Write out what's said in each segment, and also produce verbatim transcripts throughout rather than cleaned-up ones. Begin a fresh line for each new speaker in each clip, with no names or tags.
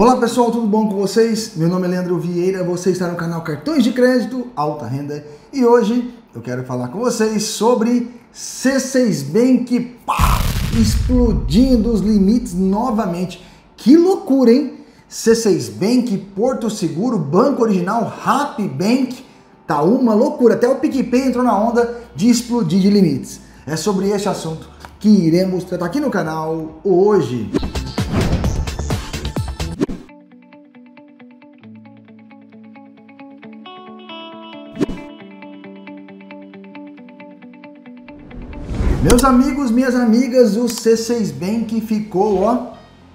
Olá pessoal, tudo bom com vocês? Meu nome é Leandro Vieira, você está no canal Cartões de Crédito Alta Renda e hoje eu quero falar com vocês sobre C seis Bank, pá, explodindo os limites novamente. Que loucura, hein? C seis Bank, Porto Seguro, Banco Original, Rappi Bank, tá uma loucura. Até o PicPay entrou na onda de explodir de limites. É sobre esse assunto que iremos tratar aqui no canal hoje. Meus amigos, minhas amigas, o C seis Bank ficou, ó,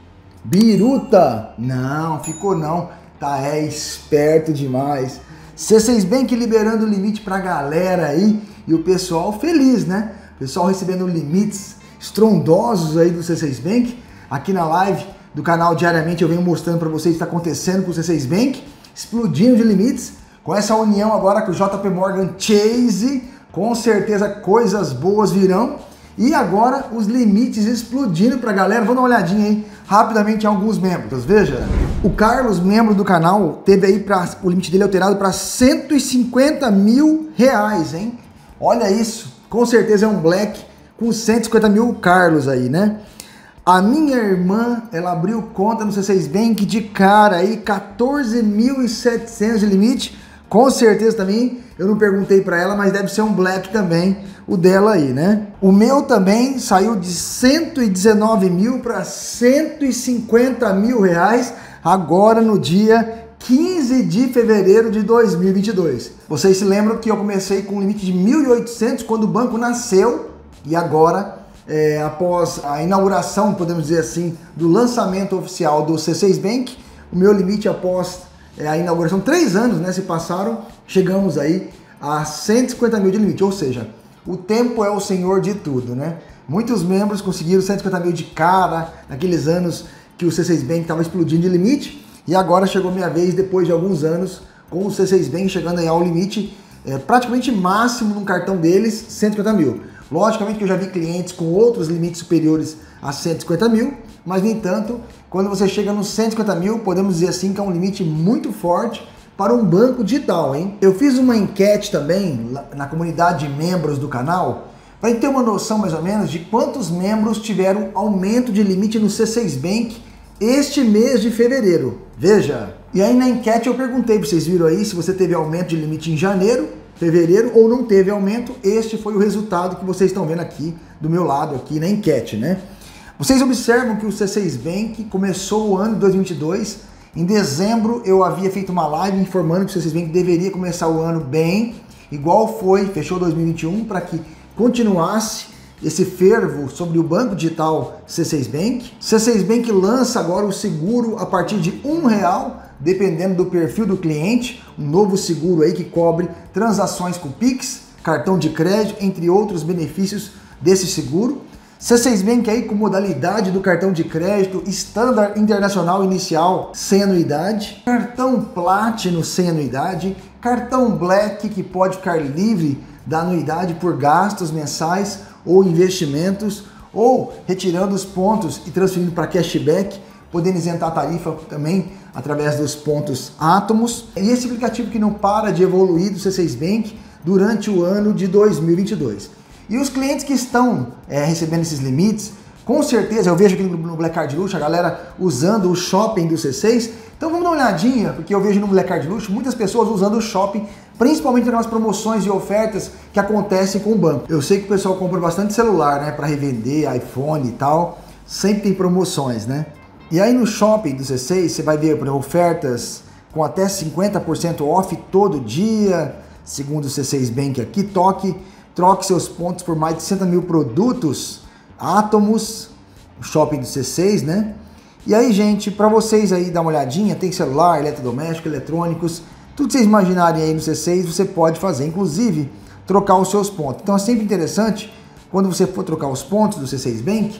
biruta. Não, ficou não, tá, é esperto demais. C seis Bank liberando o limite pra galera aí e o pessoal feliz, né? O pessoal recebendo limites estrondosos aí do C seis Bank. Aqui na live do canal diariamente eu venho mostrando pra vocês o que tá acontecendo com o C seis Bank, explodindo de limites, com essa união agora com o J P Morgan Chase. Com certeza coisas boas virão. E agora os limites explodindo pra galera. Vou dar uma olhadinha aí rapidamente em alguns membros. Veja, o Carlos, membro do canal, teve aí pra, o limite dele alterado para cento e cinquenta mil reais, hein? Olha isso. Com certeza é um black com cento e cinquenta mil Carlos aí, né? A minha irmã, ela abriu conta no C seis Bank de cara aí, quatorze mil e setecentos de limite. Com certeza também, eu não perguntei para ela, mas deve ser um black também, o dela aí, né? O meu também saiu de cento e dezenove mil para cento e cinquenta mil reais, agora no dia quinze de fevereiro de dois mil e vinte e dois. Vocês se lembram que eu comecei com um limite de mil e oitocentos quando o banco nasceu, e agora, é, após a inauguração, podemos dizer assim, do lançamento oficial do C seis Bank, o meu limite após É, a inauguração, três anos, né, se passaram, chegamos aí a cento e cinquenta mil de limite, ou seja, o tempo é o senhor de tudo, né? Muitos membros conseguiram cento e cinquenta mil de cara naqueles anos que o C seis Bank estava explodindo de limite, e agora chegou minha vez, depois de alguns anos, com o C seis Bank chegando aí ao limite é, praticamente máximo no cartão deles, cento e cinquenta mil. Logicamente que eu já vi clientes com outros limites superiores a cento e cinquenta mil, mas, no entanto, quando você chega nos cento e cinquenta mil, podemos dizer assim que é um limite muito forte para um banco digital, hein? Eu fiz uma enquete também na comunidade de membros do canal, para ter uma noção mais ou menos de quantos membros tiveram aumento de limite no C seis Bank este mês de fevereiro. Veja! E aí na enquete eu perguntei, vocês viram aí, se você teve aumento de limite em janeiro, fevereiro ou não teve aumento. Este foi o resultado que vocês estão vendo aqui do meu lado, aqui na enquete, né? Vocês observam que o C seis Bank começou o ano de dois mil e vinte e dois, em dezembro eu havia feito uma live informando que o C seis Bank deveria começar o ano bem, igual foi, fechou dois mil e vinte e um, para que continuasse esse fervo sobre o banco digital C seis Bank. C seis Bank lança agora o seguro a partir de um real, dependendo do perfil do cliente, um novo seguro aí que cobre transações com Pix, cartão de crédito, entre outros benefícios desse seguro. C seis Bank aí com modalidade do cartão de crédito Standard Internacional Inicial sem anuidade, cartão Platinum sem anuidade, cartão Black que pode ficar livre da anuidade por gastos mensais ou investimentos, ou retirando os pontos e transferindo para cashback, podendo isentar a tarifa também através dos pontos átomos. E esse aplicativo que não para de evoluir do C seis Bank durante o ano de dois mil e vinte e dois. E os clientes que estão é, recebendo esses limites, com certeza, eu vejo aqui no Black Card Luxo a galera usando o shopping do C seis. Então vamos dar uma olhadinha, porque eu vejo no Black Card Luxo muitas pessoas usando o shopping, principalmente nas promoções e ofertas que acontecem com o banco. Eu sei que o pessoal compra bastante celular, né, para revender, iPhone e tal, sempre tem promoções, né? E aí no shopping do C seis você vai ver por exemplo, ofertas com até cinquenta por cento off todo dia, segundo o C seis Bank aqui, toque. Troque seus pontos por mais de sessenta mil produtos, átomos, o shopping do C seis, né? E aí, gente, para vocês aí dar uma olhadinha, tem celular, eletrodoméstico, eletrônicos, tudo que vocês imaginarem aí no C seis, você pode fazer, inclusive trocar os seus pontos. Então é sempre interessante, quando você for trocar os pontos do C seis Bank,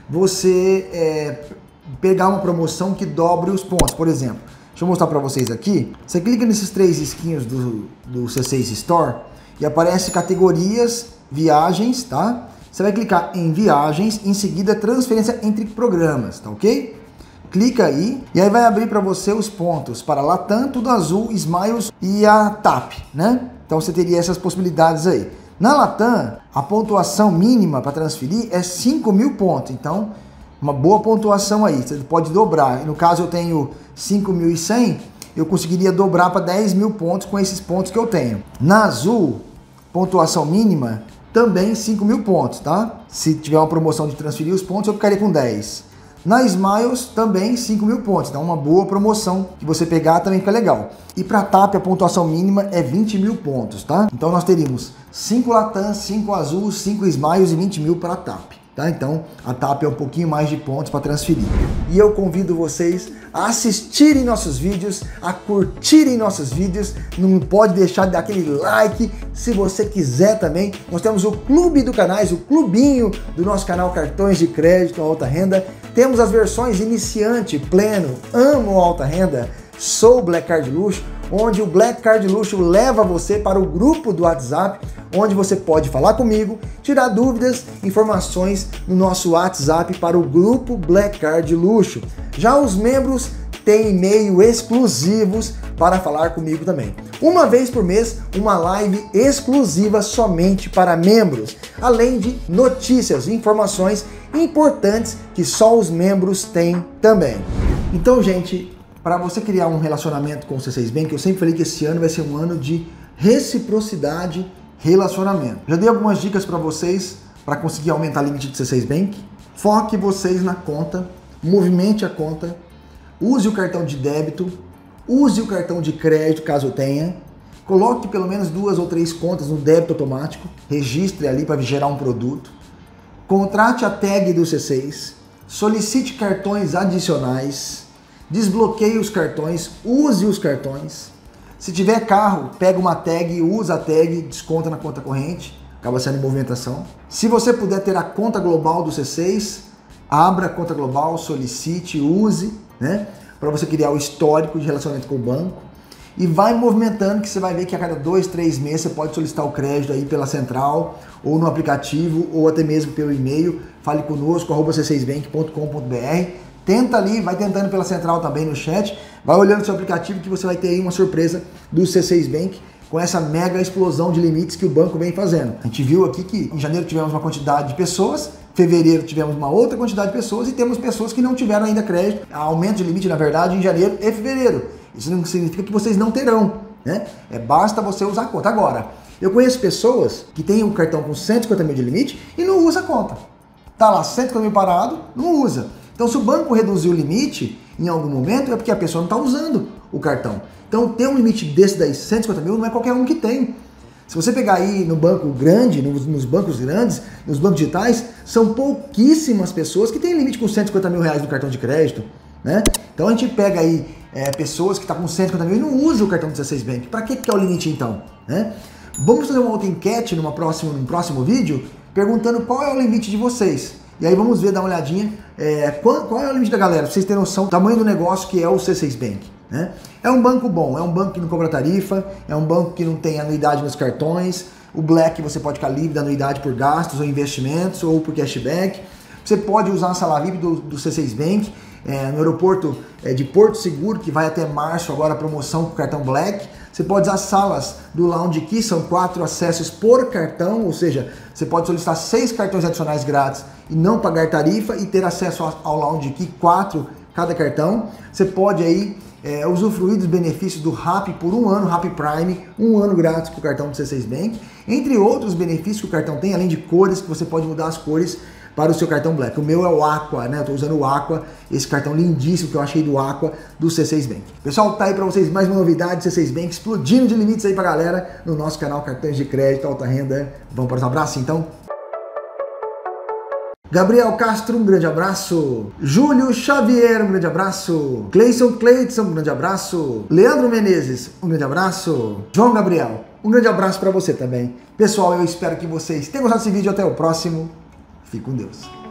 você é, pegar uma promoção que dobre os pontos. Por exemplo, deixa eu mostrar para vocês aqui, você clica nesses três risquinhos do, do C seis Store, e aparece categorias, viagens, tá? Você vai clicar em viagens, em seguida transferência entre programas, tá ok? clica aí e aí vai abrir para você os pontos para Latam, Tudo Azul, Smiles e a T A P, né? Então você teria essas possibilidades aí. Na Latam, a pontuação mínima para transferir é cinco mil pontos, então uma boa pontuação aí, você pode dobrar. No caso eu tenho cinco mil e cem, eu conseguiria dobrar para dez mil pontos com esses pontos que eu tenho. Na Azul, pontuação mínima também cinco mil pontos, tá? Se tiver uma promoção de transferir os pontos, eu ficaria com dez. Na Smiles também cinco mil pontos, então uma boa promoção que você pegar também fica legal. E para a T A P a pontuação mínima é vinte mil pontos, tá? Então nós teríamos cinco Latam, cinco Azul, cinco Smiles e vinte mil para a T A P. Tá? Então a T A P é um pouquinho mais de pontos para transferir. E eu convido vocês a assistirem nossos vídeos, a curtirem nossos vídeos. Não pode deixar de dar aquele like. Se você quiser também, nós temos o clube do canais, o clubinho do nosso canal Cartões de Crédito Alta Renda. Temos as versões iniciante, pleno, amo alta renda, sou Black Card Luxo, onde o Black Card Luxo leva você para o grupo do WhatsApp, onde você pode falar comigo, tirar dúvidas, informações no nosso WhatsApp para o grupo Black Card Luxo. Já os membros têm e-mail exclusivos para falar comigo também. Uma vez por mês, uma live exclusiva somente para membros, além de notícias e informações importantes que só os membros têm também. Então, gente, para você criar um relacionamento com o C seis Bank, eu sempre falei que esse ano vai ser um ano de reciprocidade, relacionamento. Já dei algumas dicas para vocês para conseguir aumentar o limite do C seis Bank. Foque vocês na conta, movimente a conta, use o cartão de débito, use o cartão de crédito caso tenha, coloque pelo menos duas ou três contas no débito automático, registre ali para gerar um produto, contrate a tag do C seis, solicite cartões adicionais, desbloqueie os cartões, use os cartões. Se tiver carro, pega uma tag, usa a tag, desconta na conta corrente, acaba sendo movimentação. Se você puder ter a conta global do C seis, abra a conta global, solicite, use, né? Para você criar o histórico de relacionamento com o banco e vai movimentando, que você vai ver que a cada dois, três meses você pode solicitar o crédito aí pela central ou no aplicativo ou até mesmo pelo e-mail, fale conosco, arroba c seis bank ponto com ponto b r. Tenta ali, vai tentando pela central também no chat, vai olhando o seu aplicativo que você vai ter aí uma surpresa do C seis Bank com essa mega explosão de limites que o banco vem fazendo. A gente viu aqui que em janeiro tivemos uma quantidade de pessoas, em fevereiro tivemos uma outra quantidade de pessoas e temos pessoas que não tiveram ainda crédito. Aumento de limite, na verdade, em janeiro e fevereiro. Isso não significa que vocês não terão, né? É, basta você usar a conta. Agora, eu conheço pessoas que têm um cartão com cento e cinquenta mil de limite e não usa a conta. Tá lá, cento e cinquenta mil parado, não usa. Então, se o banco reduziu o limite em algum momento, é porque a pessoa não está usando o cartão. Então, ter um limite desse daí, cento e cinquenta mil, não é qualquer um que tem. Se você pegar aí no banco grande, nos, nos bancos grandes, nos bancos digitais, são pouquíssimas pessoas que têm limite com cento e cinquenta mil reais no cartão de crédito, né? Então, a gente pega aí é, pessoas que estão tá com cento e cinquenta mil e não usam o cartão do C seis Bank. Para que, que é o limite, então? Né? Vamos fazer uma outra enquete numa próxima, num próximo vídeo, perguntando qual é o limite de vocês. E aí vamos ver, dar uma olhadinha, é, qual, qual é o limite da galera, pra vocês terem noção do tamanho do negócio que é o C seis Bank. Né? É um banco bom, é um banco que não cobra tarifa, é um banco que não tem anuidade nos cartões, o Black você pode ficar livre da anuidade por gastos ou investimentos ou por cashback. Você pode usar a sala V I P do, do C seis Bank, é, no aeroporto é, de Porto Seguro, que vai até março agora a promoção com o cartão Black. Você pode usar salas do Lounge Key, são quatro acessos por cartão, ou seja, você pode solicitar seis cartões adicionais grátis e não pagar tarifa e ter acesso ao Lounge Key, quatro cada cartão. Você pode aí é, usufruir dos benefícios do Rappi por um ano, Rappi Prime, um ano grátis com o cartão do C seis Bank, entre outros benefícios que o cartão tem, além de cores, que você pode mudar as cores para o seu cartão Black. O meu é o Aqua, né? Eu tô usando o Aqua, esse cartão lindíssimo que eu achei do Aqua do C seis Bank. Pessoal, tá aí para vocês mais uma novidade, C seis Bank explodindo de limites aí pra galera no nosso canal Cartões de Crédito Alta Renda. Vamos para os abraços então? Gabriel Castro, um grande abraço. Júlio Xavier, um grande abraço. Cleison Cleidson, um grande abraço. Leandro Menezes, um grande abraço. João Gabriel, um grande abraço para você também. Pessoal, eu espero que vocês tenham gostado desse vídeo. Até o próximo. Fique com Deus.